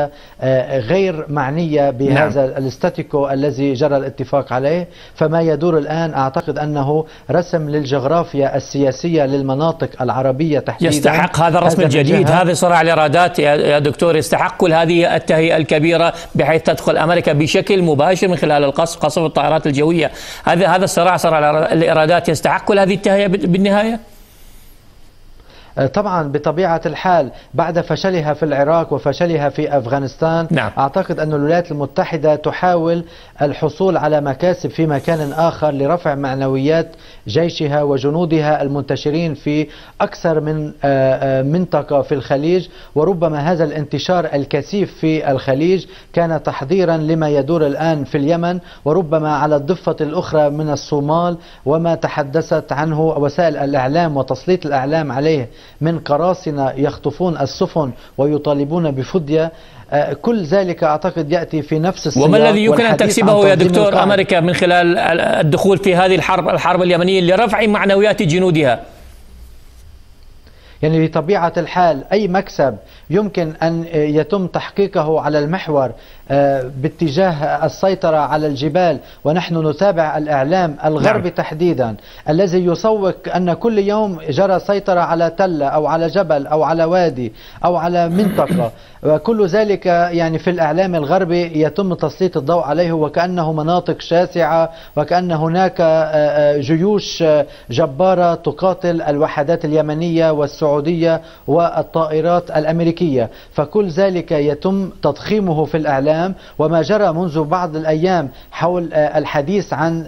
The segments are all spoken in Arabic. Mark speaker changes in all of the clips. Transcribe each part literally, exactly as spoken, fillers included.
Speaker 1: غير معنية بهذا نعم. الاستاتيكو الذي جرى الاتفاق عليه. فما يدور الآن أعتقد أنه رسم للجغرافيا السياسية للمناطق العربية تحديدا.
Speaker 2: يستحق هذا الرسم الجديد، هذا صراع الإرادات يا دكتور، يستحق كل هذه التهيئة الكبيرة بحيث تدخل أمريكا بشكل مباشر من خلال القصف قصف الطائرات الجوية. هذا هذا الصراع صراع الإرادات يستحق كل هذه التهيئة بالنهاية؟
Speaker 1: طبعا بطبيعة الحال بعد فشلها في العراق وفشلها في أفغانستان نعم. أعتقد أن الولايات المتحدة تحاول الحصول على مكاسب في مكان آخر لرفع معنويات جيشها وجنودها المنتشرين في أكثر من منطقة في الخليج. وربما هذا الانتشار الكثيف في الخليج كان تحضيرا لما يدور الآن في اليمن، وربما على الضفة الأخرى من الصومال وما تحدثت عنه وسائل الإعلام وتسليط الإعلام عليه من قراصنة يخطفون السفن ويطالبون بفدية. كل ذلك أعتقد يأتي في نفس السياق.
Speaker 2: وما الذي يمكن أن تكسبه يا دكتور القاعدة. أمريكا من خلال الدخول في هذه الحرب الحرب اليمنية لرفع معنويات جنودها؟
Speaker 1: يعني بطبيعة الحال أي مكسب يمكن أن يتم تحقيقه على المحور باتجاه السيطرة على الجبال، ونحن نتابع الإعلام الغربي نعم. تحديدا الذي يسوق أن كل يوم جرى سيطرة على تلة أو على جبل أو على وادي أو على منطقة، وكل ذلك يعني في الإعلام الغربي يتم تسليط الضوء عليه وكأنه مناطق شاسعة وكأن هناك جيوش جبارة تقاتل الوحدات اليمنية والسعودية والطائرات الأمريكية. فكل ذلك يتم تضخيمه في الإعلام. وما جرى منذ بعض الأيام حول الحديث عن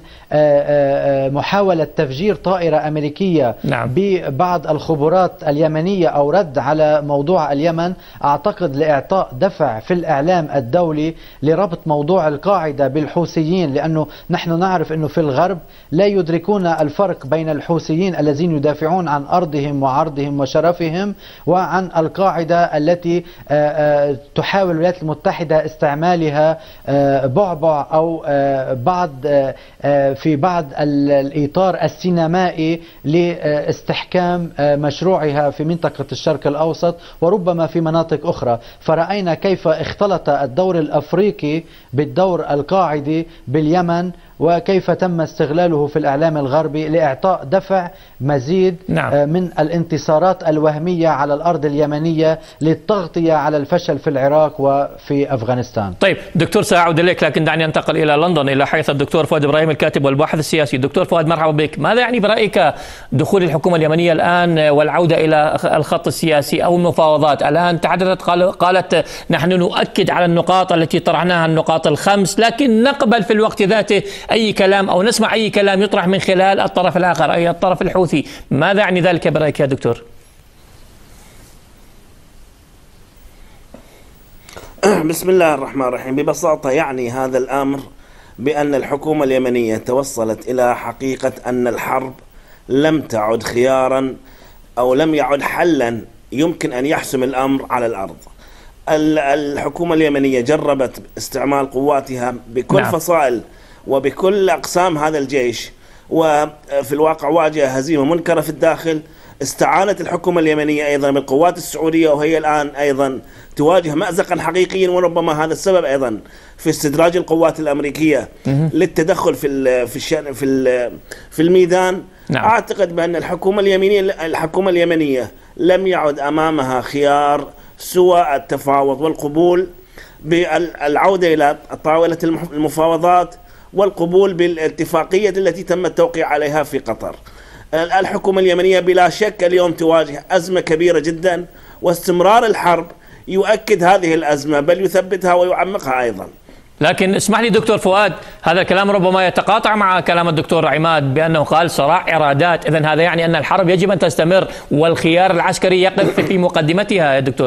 Speaker 1: محاولة تفجير طائرة أمريكية نعم. ببعض الخبرات اليمنية أو رد على موضوع اليمن، أعتقد لإعطاء دفع في الإعلام الدولي لربط موضوع القاعدة بالحوثيين، لأنه نحن نعرف أنه في الغرب لا يدركون الفرق بين الحوثيين الذين يدافعون عن أرضهم وعرضهم وشرفهم وعن القاعدة التي تحاول الولايات المتحدة استعمالها بعبع أو بعض في بعض الإطار السينمائي لاستحكام مشروعها في منطقة الشرق الأوسط وربما في مناطق أخرى. فرأينا كيف اختلط الدور الأفريقي بالدور القاعدي باليمن، وكيف تم استغلاله في الإعلام الغربي لإعطاء دفع مزيد نعم. من الانتصارات الوهمية على الأرض اليمنية للتغطية على الفشل في العراق وفي أفغانستان.
Speaker 2: طيب دكتور سأعود إليك، لكن دعني أنتقل إلى لندن إلى حيث الدكتور فؤاد إبراهيم الكاتب والباحث السياسي. دكتور فؤاد مرحبا بك. ماذا يعني برأيك دخول الحكومة اليمنية الآن والعودة إلى الخط السياسي أو المفاوضات؟ الآن تحدثت قالت نحن نؤكد على النقاط التي طرحناها النقاط الخمس، لكن نقبل في الوقت ذاته أي كلام أو نسمع أي كلام يطرح من خلال الطرف الآخر أي الطرف الحوثي. ماذا يعني ذلك برأيك يا دكتور؟
Speaker 3: بسم الله الرحمن الرحيم. ببساطة يعني هذا الأمر بأن الحكومة اليمنية توصلت إلى حقيقة أن الحرب لم تعد خيارا أو لم يعد حلا يمكن أن يحسم الأمر على الأرض. الحكومة اليمنية جربت استعمال قواتها بكل نعم. فصائل وبكل أقسام هذا الجيش، وفي الواقع واجه هزيمة منكرة في الداخل. استعانت الحكومة اليمنية أيضا بالقوات السعودية، وهي الآن أيضا تواجه مأزقا حقيقيا، وربما هذا السبب أيضا في استدراج القوات الأمريكية للتدخل في في في في الميدان. نعم. أعتقد بأن الحكومة اليمنية الحكومة اليمنية لم يعد أمامها خيار سوى التفاوض والقبول بالعودة إلى طاولة المفاوضات والقبول بالاتفاقية التي تم التوقيع عليها في قطر. الحكومة اليمنية بلا شك اليوم تواجه أزمة كبيرة جدا، واستمرار الحرب يؤكد هذه الأزمة بل يثبتها ويعمقها أيضا.
Speaker 2: لكن اسمح لي دكتور فؤاد، هذا الكلام ربما يتقاطع مع كلام الدكتور عماد بأنه قال صراع إرادات، إذن هذا يعني أن الحرب يجب أن تستمر والخيار العسكري يقف في مقدمتها يا دكتور.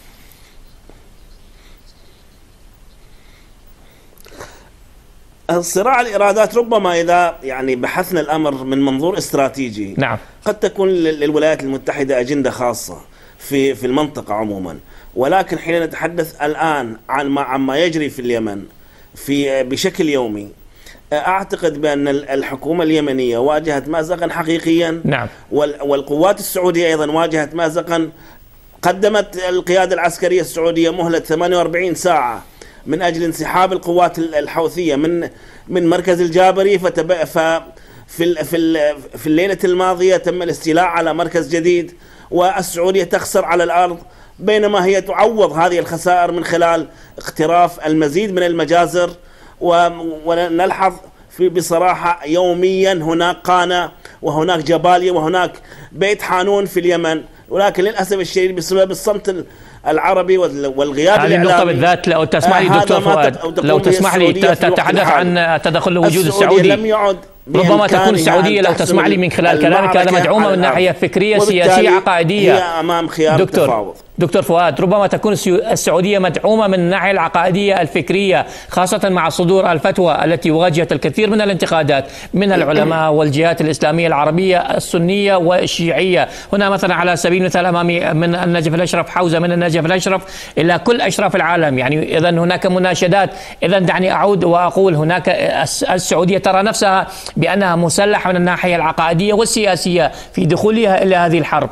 Speaker 3: الصراع الإرادات ربما إذا يعني بحثنا الأمر من منظور استراتيجي
Speaker 2: نعم.
Speaker 3: قد تكون للولايات المتحدة أجندة خاصة في في المنطقة عموما، ولكن حين نتحدث الآن عن ما عما يجري في اليمن في بشكل يومي، أعتقد بأن الحكومة اليمنية واجهت مأزقا حقيقيا.
Speaker 2: نعم.
Speaker 3: والقوات السعودية أيضا واجهت مأزقا قدمت القيادة العسكرية السعودية مهلة ثمانية وأربعين ساعة من أجل انسحاب القوات الحوثية من من مركز الجابري، فتب... ف في في في الليلة الماضية تم الاستيلاء على مركز جديد، والسعودية تخسر على الأرض، بينما هي تعوض هذه الخسائر من خلال اقتراف المزيد من المجازر. ونلحظ في بصراحة يوميا هناك قانا وهناك جباليا وهناك بيت حانون في اليمن، ولكن للأسف الشديد بسبب الصمت العربي والغياب
Speaker 2: الإعلامي. هذه النقطة بالذات لو تسمح لي دكتور فؤاد، لو تسمح لي تتحدث عن تدخل الوجود السعودي.
Speaker 3: لم يعد
Speaker 2: ربما تكون السعودية لو تسمح لي من خلال كلامك هذا مدعومة من ناحية فكرية سياسية عقائدية.
Speaker 3: هي أمام خيار
Speaker 2: دكتور
Speaker 3: التفاوض.
Speaker 2: دكتور فؤاد، ربما تكون السعودية مدعومة من الناحية العقائدية الفكرية، خاصة مع صدور الفتوى التي واجهت الكثير من الانتقادات من العلماء والجهات الإسلامية العربية السنية والشيعية. هنا مثلا على سبيل المثال أمامي من النجف الأشرف، حوزة من النجف الأشرف إلى كل أشراف العالم، يعني إذا هناك مناشدات. إذا دعني أعود وأقول هناك السعودية ترى نفسها بأنها مسلحة من الناحية العقائدية والسياسية في دخولها إلى هذه الحرب.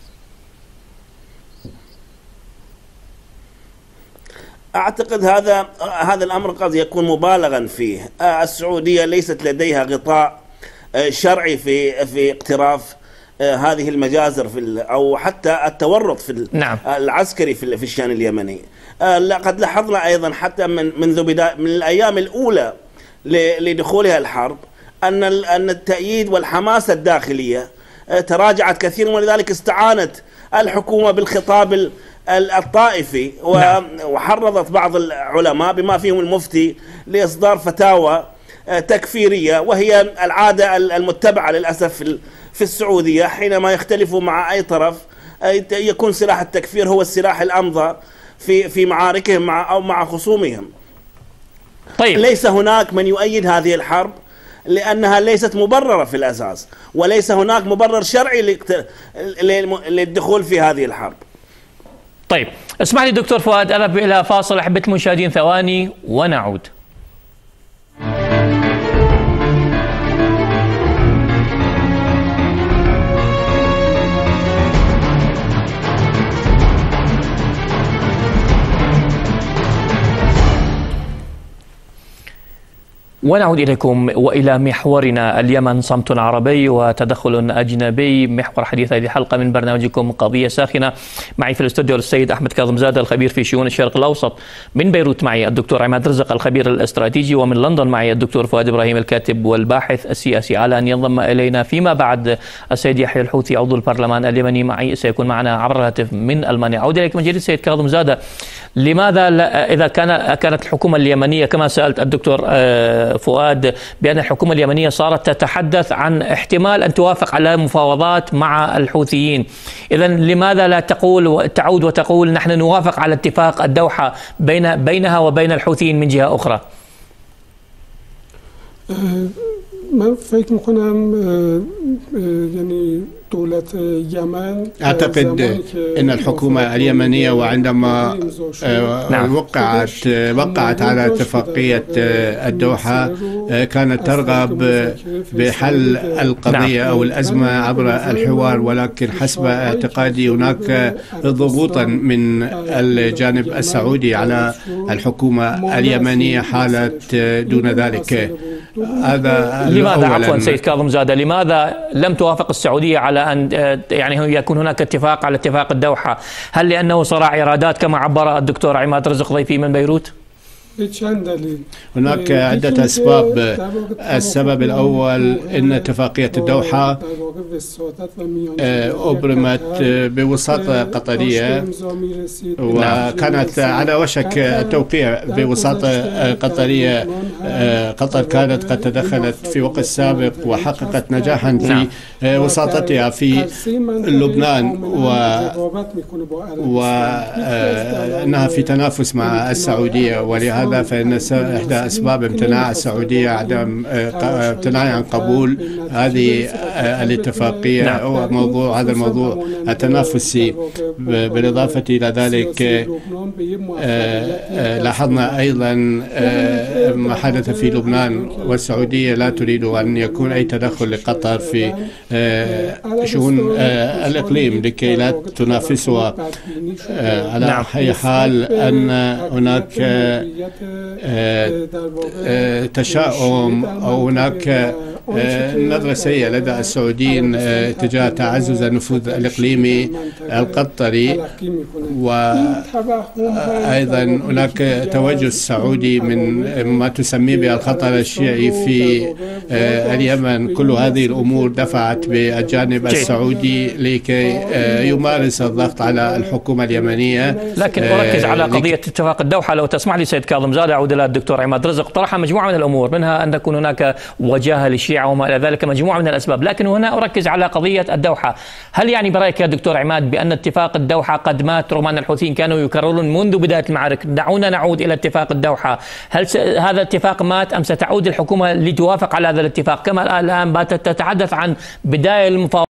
Speaker 3: أعتقد هذا هذا الأمر قد يكون مبالغا فيه. السعودية ليست لديها غطاء شرعي في في اقتراف هذه المجازر في أو حتى التورط في
Speaker 2: نعم.
Speaker 3: العسكري في في الشأن اليمني. لقد لاحظنا أيضا حتى من منذ بداية من الأيام الأولى لدخولها الحرب أن أن التأييد والحماسة الداخلية تراجعت كثيرا، ولذلك استعانت الحكومة بالخطاب الطائفي وحرضت بعض العلماء بما فيهم المفتي لإصدار فتاوى تكفيرية، وهي العادة المتبعة للأسف في السعودية. حينما يختلفوا مع أي طرف يكون سلاح التكفير هو السلاح الأمضى في في معاركهم مع أو مع خصومهم.
Speaker 2: طيب.
Speaker 3: ليس هناك من يؤيد هذه الحرب لأنها ليست مبررة في الأساس، وليس هناك مبرر شرعي للدخول في هذه الحرب.
Speaker 2: طيب اسمح لي دكتور فؤاد أذهب إلى فاصل أحبة المشاهدين ثواني ونعود. ونعود إليكم وإلى محورنا اليمن صمت عربي وتدخل أجنبي، محور حديث هذه الحلقة من برنامجكم قضية ساخنة. معي في الاستوديو السيد أحمد كاظم زادة الخبير في شؤون الشرق الأوسط، من بيروت معي الدكتور عماد رزق الخبير الاستراتيجي، ومن لندن معي الدكتور فؤاد إبراهيم الكاتب والباحث السياسي. على أن ينضم إلينا فيما بعد السيد يحيى الحوثي عضو البرلمان اليمني، معي سيكون معنا عبر الهاتف من ألمانيا. أعود إليك من جديد سيد كاظم زادة، لماذا إذا كان كانت الحكومة اليمنية كما سألت الدكتور فؤاد بأن الحكومة اليمنية صارت تتحدث عن احتمال أن توافق على مفاوضات مع الحوثيين، إذا لماذا لا تقول تعود وتقول نحن نوافق على اتفاق الدوحة بين بينها وبين الحوثيين من جهة أخرى؟
Speaker 4: من فکر میکنم يعني دولة اليمن
Speaker 5: أعتقد أن الحكومة اليمنية وعندما وقعت وقعت على اتفاقية الدوحة كانت ترغب بحل القضية أو الأزمة عبر الحوار، ولكن حسب اعتقادي هناك ضغوطا من الجانب السعودي على الحكومة اليمنية حالت دون ذلك. هذا
Speaker 2: لماذا عفوا سيد كاظم زادة، لماذا لم توافق السعودية على أن يعني يكون هناك اتفاق على اتفاق الدوحة؟ هل لأنه صراع إيرادات كما عبر الدكتور عماد رزق ضيفي من بيروت؟
Speaker 5: هناك عدة أسباب. السبب الأول أن اتفاقية الدوحة أبرمت بوساطة قطرية وكانت على وشك التوقيع بوساطة قطرية. قطر كانت قد تدخلت في وقت سابق وحققت نجاحا في وساطتها في لبنان، وأنها في تنافس مع السعودية، ولهذا هذا فإن إحدى أسباب امتناع السعودية عدم امتناع عن قبول هذه الاتفاقية
Speaker 2: نعم.
Speaker 5: هو موضوع هذا الموضوع التنافسي. بالإضافة إلى ذلك لاحظنا أيضا ما حدث في لبنان، والسعودية لا تريد أن يكون أي تدخل لقطر في شؤون الإقليم لكي لا تنافسها. على
Speaker 2: نعم.
Speaker 5: أي حال أن هناك تشاؤم أو هناك نظرة سيئة لدى السعوديين تجاه تعزز النفوذ الإقليمي القطري، وأيضا هناك توجه سعودي من ما تسميه بالخطر الشيعي في اليمن. كل هذه الأمور دفعت بالجانب السعودي لكي يمارس الضغط على الحكومة اليمنية.
Speaker 2: لكن أركز على قضية اتفاق الدوحة لو تسمح لي سيد كاظم زاد. أعود إلى الدكتور عماد رزق. طرح مجموعة من الأمور منها أن تكون هناك وجاهة للشيعة وما إلى ذلك، مجموعة من الأسباب، لكن هنا أركز على قضية الدوحة. هل يعني برأيك يا دكتور عماد بأن اتفاق الدوحة قد مات رغم أن الحوثيين كانوا يكررون منذ بداية المعارك دعونا نعود إلى اتفاق الدوحة؟ هل هذا الاتفاق مات أم ستعود الحكومة لتوافق على هذا الاتفاق كما الآن باتت تتحدث عن بداية المفاوضات؟